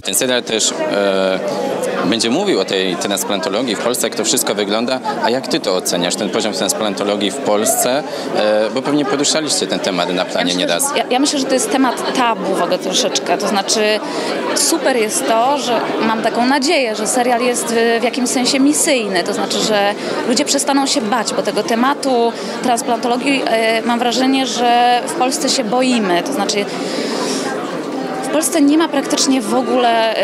Ten serial też będzie mówił o tej transplantologii w Polsce, jak to wszystko wygląda, a jak ty to oceniasz, ten poziom transplantologii w Polsce, bo pewnie poruszaliście ten temat na planie nieraz. Ja myślę, że to jest temat tabu w ogóle troszeczkę, to znaczy super jest to, że mam taką nadzieję, że serial jest w jakimś sensie misyjny, to znaczy, że ludzie przestaną się bać, bo tego tematu transplantologii mam wrażenie, że w Polsce się boimy, to znaczy w Polsce nie ma praktycznie w ogóle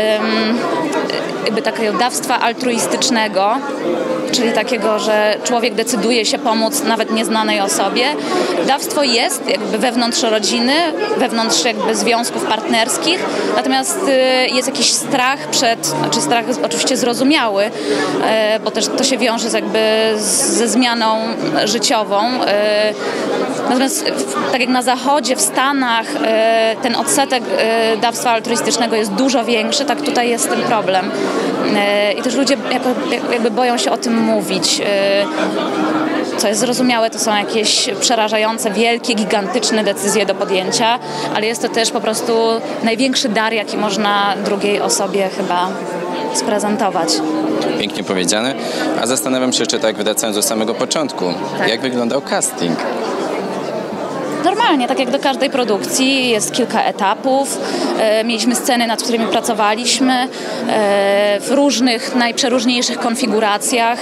takiego dawstwa altruistycznego, czyli takiego, że człowiek decyduje się pomóc nawet nieznanej osobie. Dawstwo jest jakby wewnątrz rodziny, wewnątrz jakby związków partnerskich, natomiast jest jakiś strach strach jest oczywiście zrozumiały, bo też to się wiąże ze zmianą życiową. Natomiast tak jak na Zachodzie, w Stanach ten odsetek dawstwa altruistycznego jest dużo większy, tak tutaj jest ten problem. I też ludzie jakby boją się o tym mówić. Co jest zrozumiałe, to są jakieś przerażające, wielkie, gigantyczne decyzje do podjęcia, ale jest to też po prostu największy dar, jaki można drugiej osobie chyba sprezentować. Pięknie powiedziane. A zastanawiam się, czy tak wracając do samego początku, jak wyglądał casting? Normalnie, tak jak do każdej produkcji, jest kilka etapów. Mieliśmy sceny, nad którymi pracowaliśmy w różnych, najprzeróżniejszych konfiguracjach.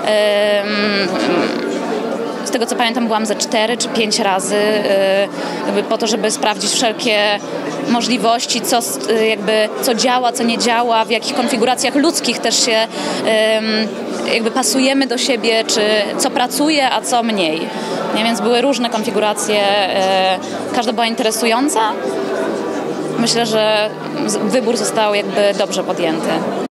Z tego co pamiętam, byłam ze 4 czy 5 razy po to, żeby sprawdzić wszelkie możliwości, co działa, co nie działa, w jakich konfiguracjach ludzkich też się pasujemy do siebie, czy co pracuje, a co mniej. Więc były różne konfiguracje, każda była interesująca. Myślę, że wybór został dobrze podjęty.